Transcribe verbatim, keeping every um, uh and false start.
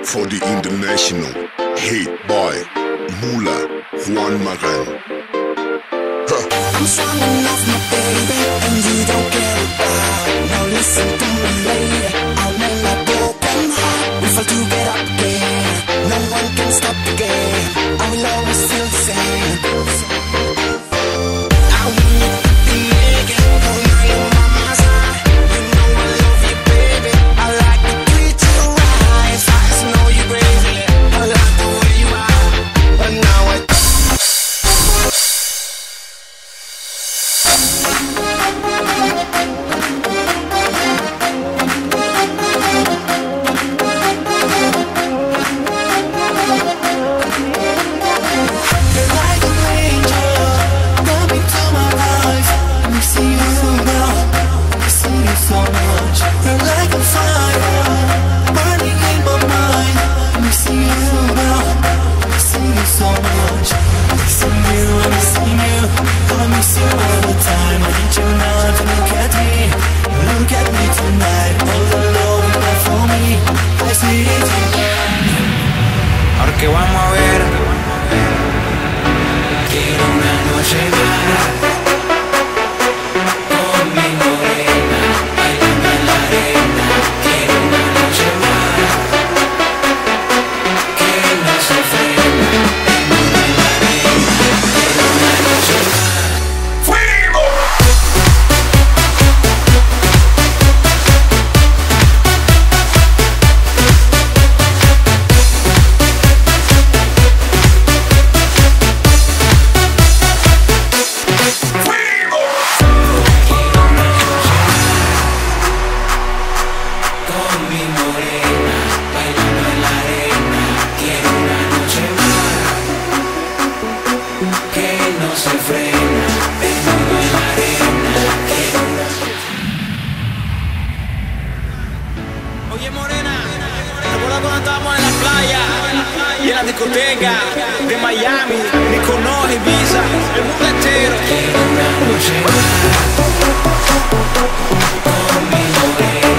for the international hate boy Mula Juan Magan. Huh. I'm strong enough, my baby, and you don't get it right. Now listen to me, lady. I'll mend that broken heart. We fall to get up again. No one can stop the game. I will always feel the same. I want you to be naked. Oh, now you're by my side. You know I love you, baby. I like to treat you right. I just know you're crazy. I like the way you are. But now I porque vamos a ver. Quiero una noche más con mi morena, bailando en la arena. Quiero una noche más que no se frena, bailando en la arena. Quiero una noche más. ¡Fuego! Oye morena, ¿recuerdas cuando estábamos en la playa y en la discoteca de Miami, Mykonos, Ibiza, el mundo entero? Quiero una noche más con mi morena.